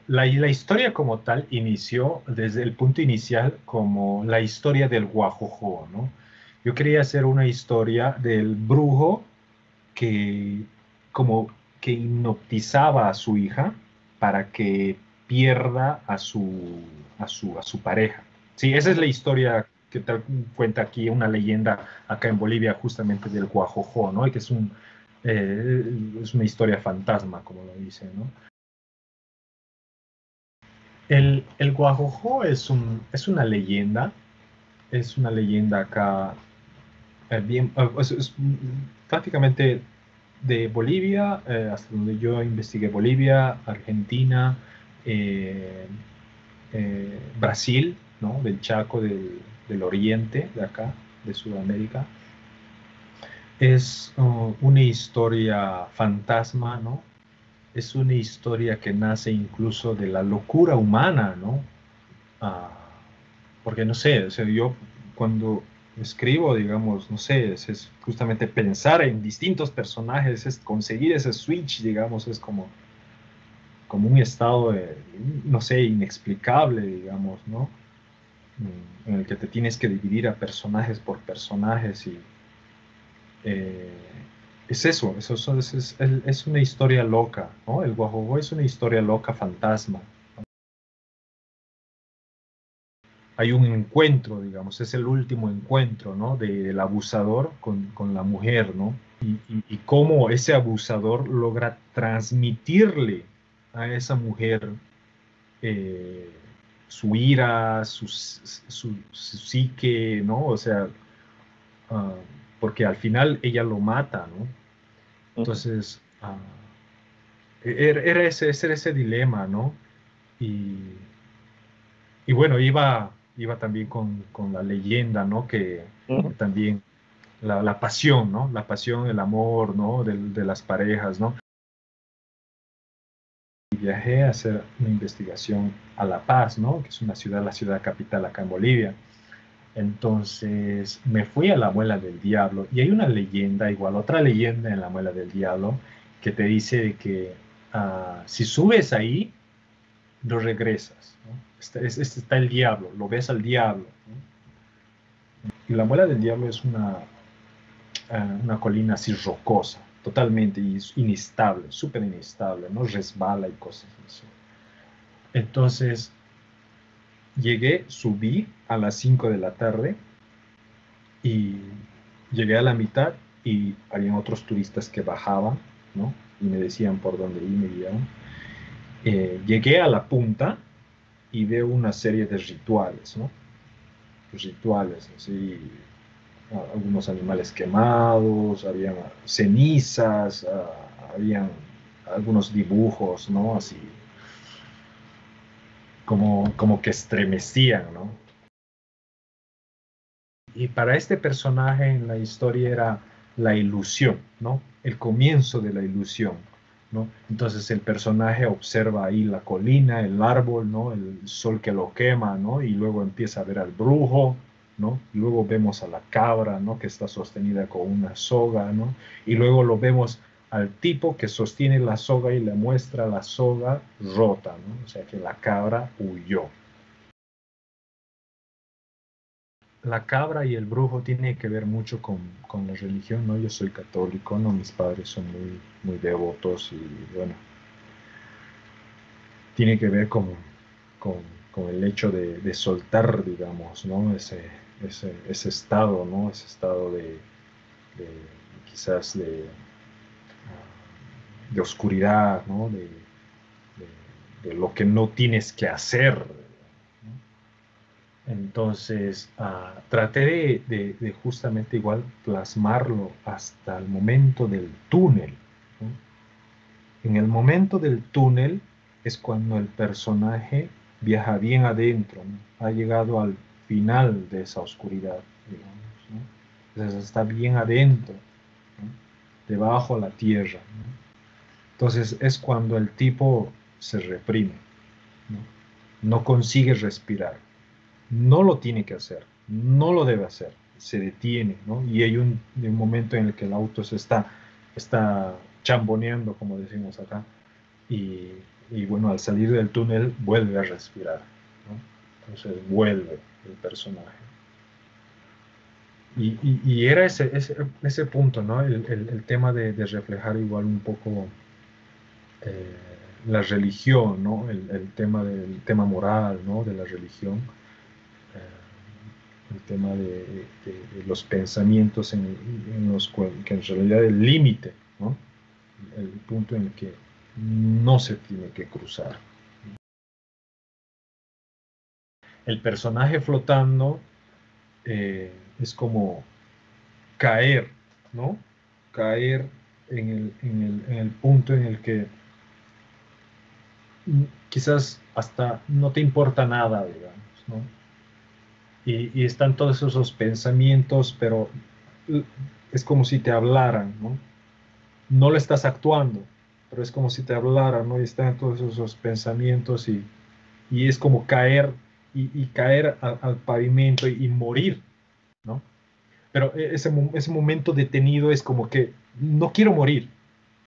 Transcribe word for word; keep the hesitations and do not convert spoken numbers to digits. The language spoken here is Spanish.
la, la historia como tal inició desde el punto inicial como la historia del Guajojó, ¿no? Yo quería hacer una historia del brujo que como que hipnotizaba a su hija para que pierda a su, a su, a su pareja. Sí, esa es la Ujú. historia que te cuenta aquí, una leyenda acá en Bolivia justamente del Guajojó, ¿no? Y que es, un, eh, es una historia fantasma, como lo dicen, ¿no? El, el Guajojó es, un, es una leyenda, es una leyenda acá, eh, bien, eh, es, es prácticamente de Bolivia, eh, hasta donde yo investigué Bolivia, Argentina, eh, eh, Brasil, ¿no? Del Chaco, del, del oriente, de acá, de Sudamérica. Es uh, una historia fantasma, ¿no? Es una historia que nace incluso de la locura humana, ¿no? Ah, porque no sé, o sea, yo cuando escribo, digamos, no sé, es, es justamente pensar en distintos personajes, es conseguir ese switch, digamos, es como, como un estado, de, no sé, inexplicable, digamos, ¿no? Mm, En el que te tienes que dividir a personajes por personajes y eh, es eso, eso, eso es, es, es una historia loca, ¿no? El Guajogó es una historia loca fantasma. Hay un encuentro, digamos, es el último encuentro, ¿no? De- del abusador con, con la mujer, ¿no? Y, y- y cómo ese abusador logra transmitirle a esa mujer eh, su ira, su, su- su psique, ¿no? O sea, ah, porque al final ella lo mata, ¿no? Ujú. Entonces, ah, era, era ese, ese, era ese dilema, ¿no? Y, y bueno, iba, iba también con, con la leyenda, ¿no? Que, que Ujú. también la, la pasión, ¿no? La pasión, el amor, ¿no? De, de las parejas, ¿no? Y viajé a hacer una investigación a La Paz, ¿no? Que es una ciudad, la ciudad capital acá en Bolivia. Entonces me fui a la Muela del Diablo y hay una leyenda, igual otra leyenda en la Muela del Diablo, que te dice que uh, si subes ahí, no regresas, ¿no? Este, este está el diablo, lo ves al diablo, ¿no? Y la Muela del Diablo es una, uh, una colina así rocosa, totalmente inestable, súper inestable, ¿no? Resbala y cosas así. Entonces llegué, subí a las cinco de la tarde y llegué a la mitad y habían otros turistas que bajaban, ¿no? Y me decían por dónde ir, me guiaban. Eh, llegué a la punta y veo una serie de rituales, ¿no? Rituales, así, algunos animales quemados, había cenizas, uh, habían algunos dibujos, ¿no? Así, como, como que estremecían, ¿no? Y para este personaje en la historia era la ilusión, ¿no? El comienzo de la ilusión, ¿no? Entonces el personaje observa ahí la colina, el árbol, ¿no? El sol que lo quema, ¿no? Y luego empieza a ver al brujo, ¿no? Y luego vemos a la cabra, ¿no? Que está sostenida con una soga, ¿no? Y luego lo vemos al tipo que sostiene la soga y le muestra la soga rota, ¿no? O sea que la cabra huyó. La cabra y el brujo tiene que ver mucho con, con la religión, ¿no? Yo soy católico, ¿no? Mis padres son muy, muy devotos y bueno, tiene que ver con, con, con el hecho de, de soltar, digamos, ¿no? Ese, ese, ese estado, ¿no? Ese estado de, de quizás de, uh, de oscuridad, ¿no? De, de, de, lo que no tienes que hacer, ¿no? Entonces, uh, traté de, de, de, justamente igual plasmarlo hasta el momento del túnel, ¿no? En el momento del túnel es cuando el personaje viaja bien adentro, ¿no? Ha llegado al final de esa oscuridad, digamos, ¿no? Entonces está bien adentro, ¿no? Debajo de la tierra, ¿no? Entonces es cuando el tipo se reprime, ¿no? No consigue respirar, no lo tiene que hacer, no lo debe hacer, se detiene, ¿no? Y hay un, un momento en el que el auto se está, está chamboneando, como decimos acá, y, y bueno, al salir del túnel vuelve a respirar, ¿no? Entonces vuelve el personaje. Y, y, y era ese, ese, ese punto, ¿no? El, el, el tema de, de, reflejar igual un poco eh, la religión, ¿no? El, el, tema del tema moral, ¿no? De la religión. Eh, el tema de, de, de, los pensamientos en, en los cuales, que en realidad el límite, ¿no? El punto en el que no se tiene que cruzar. El personaje flotando eh, es como caer, ¿no? Caer en el, en el, en el punto en el que quizás hasta no te importa nada, digamos, ¿no? Y, y están todos esos pensamientos, pero es como si te hablaran, ¿no? No lo estás actuando, pero es como si te hablaran, ¿no? Y están todos esos pensamientos y, y es como caer y, y caer a, al pavimento y, y morir, ¿no? Pero ese, ese momento detenido es como que no quiero morir,